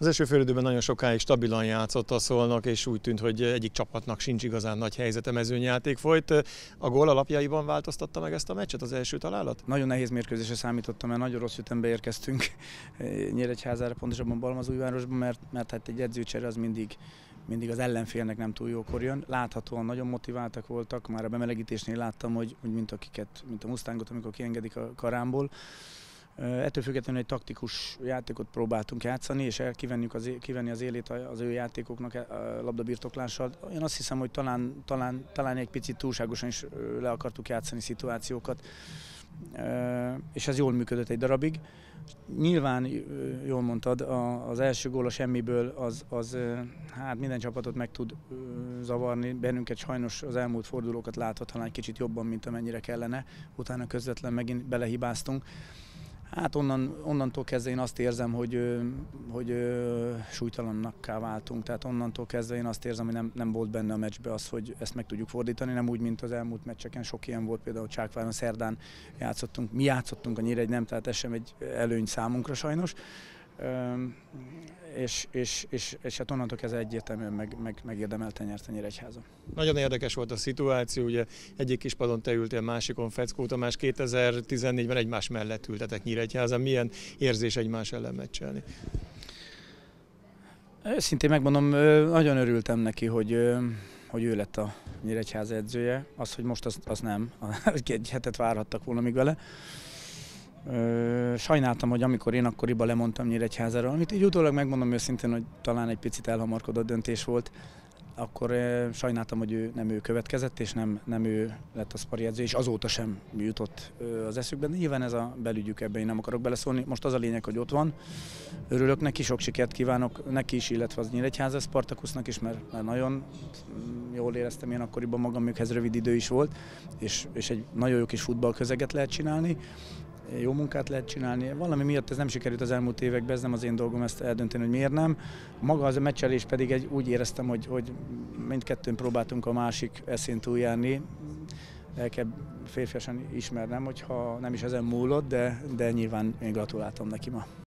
Az első félidőben nagyon sokáig stabilan játszott a Szolnok, és úgy tűnt, hogy egyik csapatnak sincs igazán nagy helyzete, mezőnyjáték folyt. A gól alapjaiban változtatta meg ezt a meccset, az első találat? Nagyon nehéz mérkőzésre számítottam, mert nagyon rossz ütembe érkeztünk Nyíregyházára, pontosabban Balmazújvárosba, mert hát egy edzőcsere az mindig az ellenfélnek nem túl jókor jön. Láthatóan nagyon motiváltak voltak, már a bemelegítésnél láttam, hogy mint a Mustángot, amikor kiengedik a karámból. Ettől függetlenül egy taktikus játékot próbáltunk játszani, és kivenni az élét az ő játékoknak a labdabirtoklással. Én azt hiszem, hogy talán egy picit túlságosan is le akartuk játszani szituációkat, és ez jól működött egy darabig. Nyilván, jól mondtad, az első gól a semmiből az hát minden csapatot meg tud zavarni. Bennünket sajnos az elmúlt fordulókat láthat talán egy kicsit jobban, mint amennyire kellene. Utána közvetlen megint belehibáztunk. Hát onnantól kezdve én azt érzem, hogy súlytalannakká váltunk. Tehát onnantól kezdve én azt érzem, hogy nem volt benne a meccsbe az, hogy ezt meg tudjuk fordítani. Nem úgy, mint az elmúlt meccseken, sok ilyen volt, például Csákváron szerdán játszottunk. Mi játszottunk, a Nyíregy nem, tehát ez sem egy előny számunkra sajnos. És hát onnantól kezdve egyértelműen megérdemelten nyert a Nyíregyháza. Nagyon érdekes volt a szituáció, ugye egyik kispadon te ültél, másikon Feckó Tamás, 2014-ben egymás mellett ültetek Nyíregyházan. Milyen érzés egymás ellen meccselni? Őszintén megmondom, nagyon örültem neki, hogy ő lett a Nyíregyháza edzője. Az, hogy most az nem, egy hetet várhattak volna még vele. Sajnáltam, hogy amikor én akkoriban lemondtam Nyíregyházáról, amit így utólag megmondom őszintén, hogy talán egy picit elhamarkodott döntés volt, akkor sajnáltam, hogy nem ő következett, és nem ő lett a szpari edző, és azóta sem jutott az eszükbe. De nyilván ez a belügyük, ebben én nem akarok beleszólni. Most az a lényeg, hogy ott van. Örülök neki, sok sikert kívánok neki is, illetve az Nyíregyháza Spartakusznak is, mert nagyon jól éreztem én akkoriban magam, még ez rövid idő is volt, és egy nagyon jó kis futballközeget lehet csinálni. Jó munkát lehet csinálni. Valami miatt ez nem sikerült az elmúlt években, ez nem az én dolgom ezt eldönteni, hogy miért nem. Maga az a meccselés pedig úgy éreztem, hogy mindkettőn próbáltunk a másik eszén túljárni. El kell férfiasan ismernem, hogyha nem is ezen múlott, de nyilván én gratuláltam neki ma.